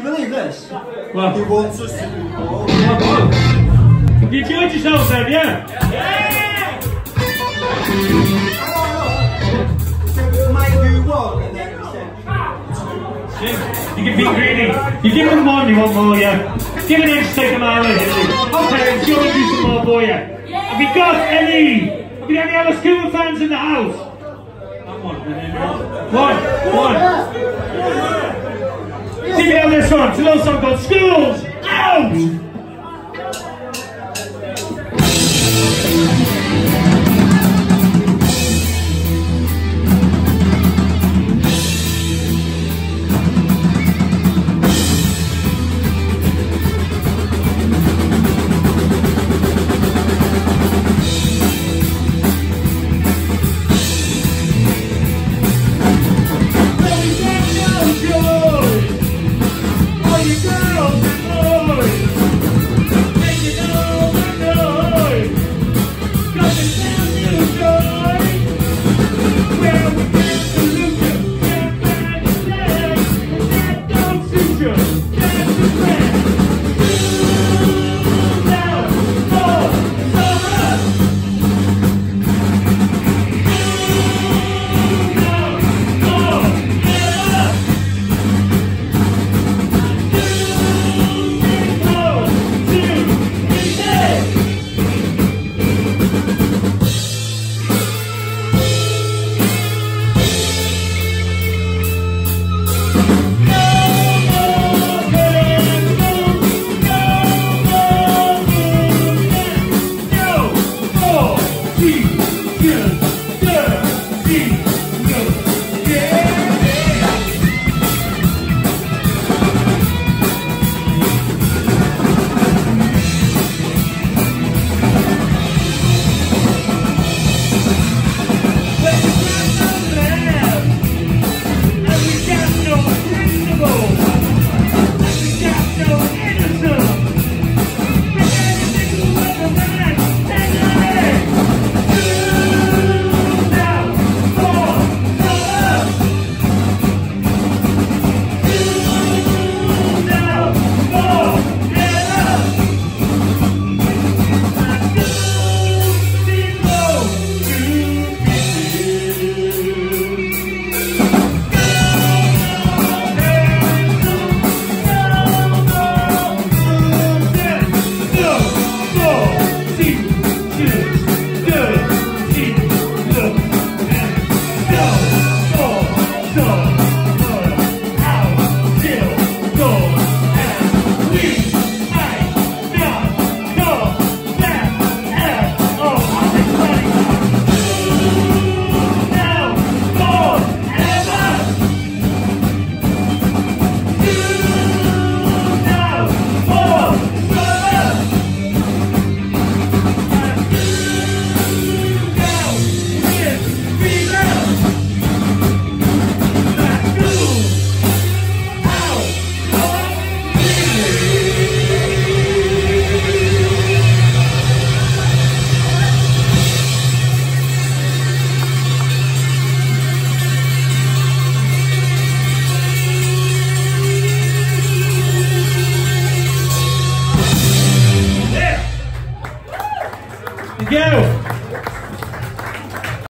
you believe this? What? He wants us to do more. You enjoyed yourself then, yeah? Yeah! So we'll make you one and then we said You can be greedy. You give them one, you want more, yeah? Give an inch, take a mile in. Okay, you want to do some more for you. Have you got any other school fans in the house? One. See me on this one. It's a little song called Schools Out!